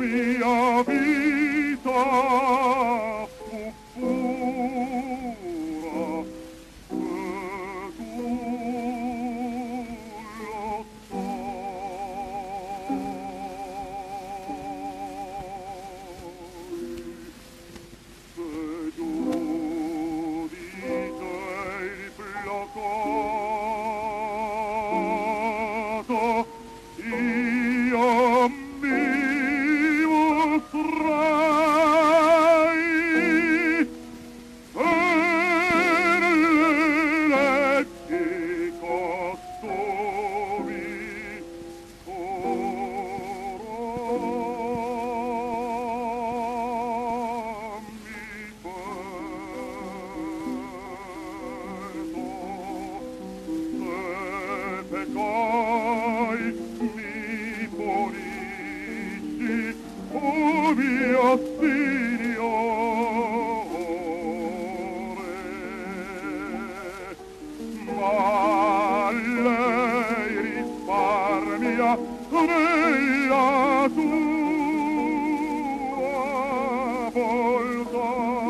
mia vita fu pura e tu lo sai. Se giudice il placato, io mi mostrai per le leggi costumi ora mi perdo. Se peccai mi pulisci, o mio Signore, ma lei risparmia nella tua volta.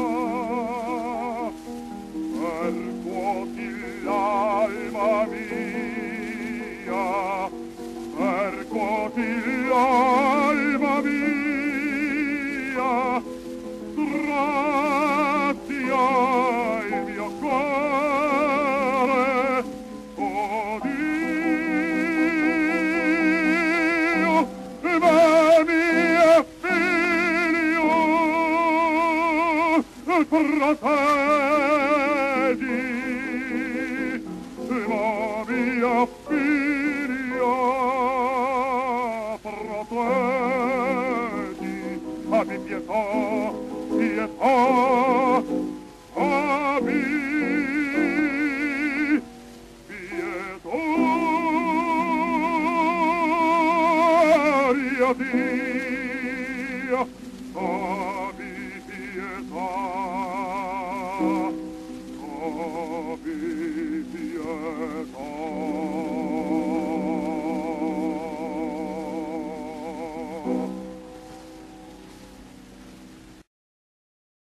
Percuoti l'alma mia, percuoti l'alma mia, grazia il mio cuore, o Dio, ma mio figlio, proteggi, ma mio figlio, proteggi, abbi pietà, pietà, abbi pietà, Dio, Dio, abbi pietà, abbi pietà.